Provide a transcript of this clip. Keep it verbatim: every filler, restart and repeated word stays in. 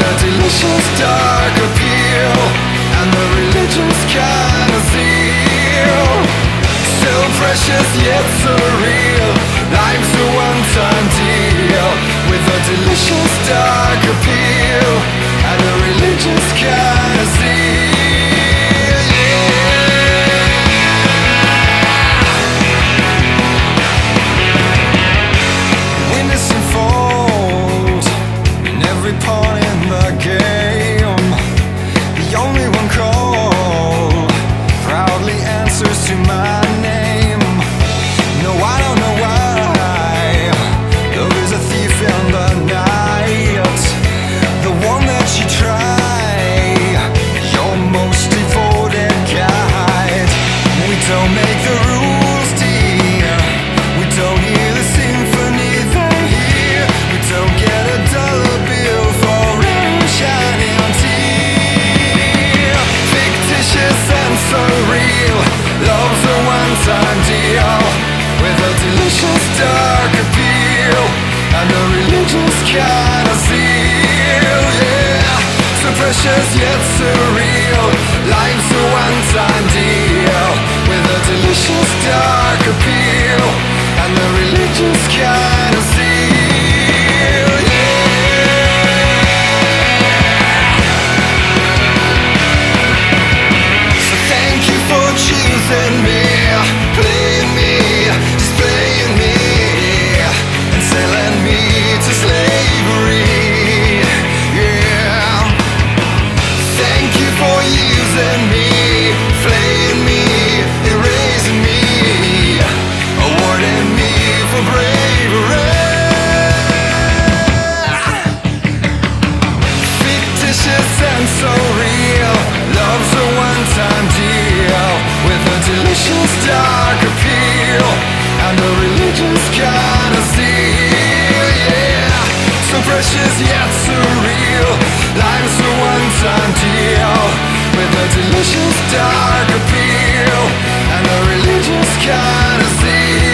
a delicious dark appeal and the religious kind of zeal. Still precious yet surreal, life's a one-time deal with a delicious dark appeal and a religious kind of zeal. Pawn in the game, the only one called proudly answers to my name. No, I don't know why love is a thief in the night, the one that you try, your most devoted guide. We don't make the rules, dear, we don't hear the symphony they hear, we don't get a dollar bill surreal. Love's a one-time deal with a delicious dark appeal and a religious kind of zeal. Yeah, so precious yet surreal. Life's a one-time deal with a delicious dark appeal and a religious kind of zeal. Yeah. Choosing me, playing me, displaying me, and selling me to slavery. Yeah. Thank you for using me, flaying me, erasing me, awarding me for bravery. Fictitious and so real, love's a one-time deal with a delicious dark appeal and a religious kind of zeal. Yeah, so precious yet surreal. Life's a one-time deal with a delicious dark appeal and a religious kind of zeal.